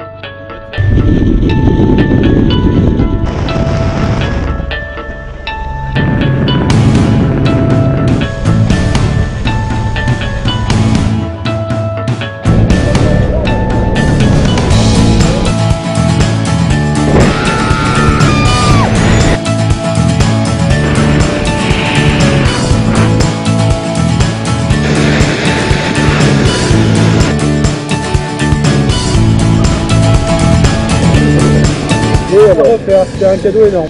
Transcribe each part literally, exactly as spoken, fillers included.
On va refaire, c'était un cadeau énorme.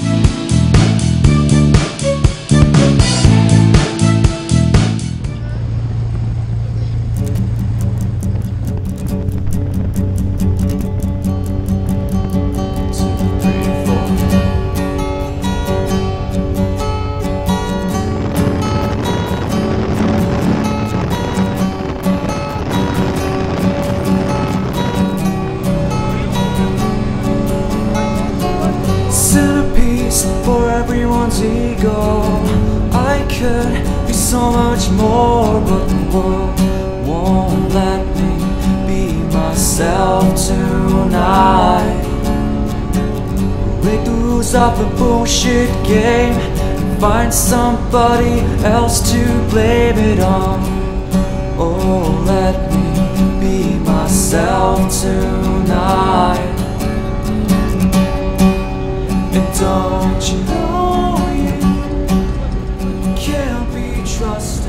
For everyone's ego, I could be so much more, but the world won't let me be myself tonight. We lose up a bullshit game and find somebody else to blame it on. Oh, let me be myself tonight. And don't you know you can't be trusted?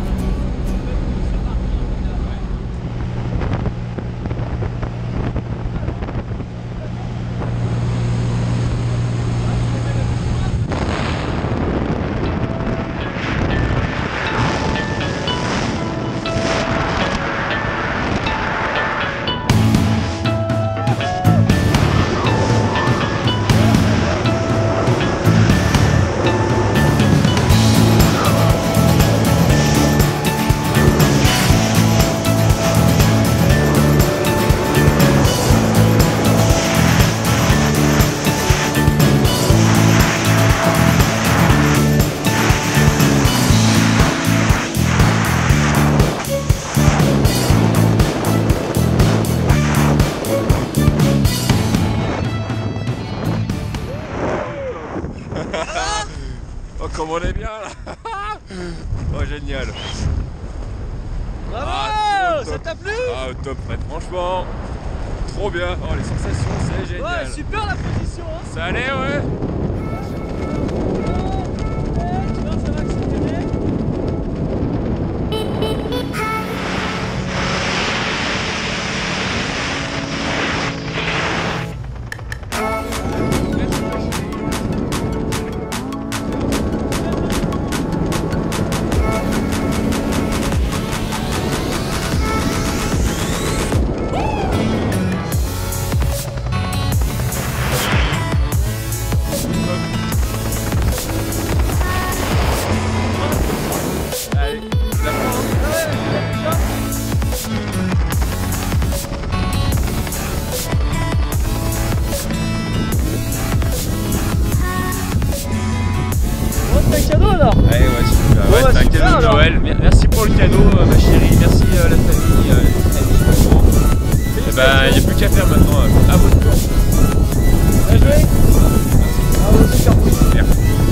Oh, comme on est bien là. Oh, génial. Bravo, ah, ça t'a plu? Ah, au top, Fred, franchement, trop bien. Oh, les sensations, c'est génial. Ouais, super la position, hein. Ça allait, ouais. Tu vois, ça va accélérer. Alors. Allez, ouais, super. Ouais, ouais, c'est un super, cadeau de alors. Noël. Merci pour le cadeau, ma chérie. Merci euh, la famille, euh, les amis. Et ben, il n'y a plus qu'à faire maintenant. À votre tour. Bien joué. Bravo, super. Merci.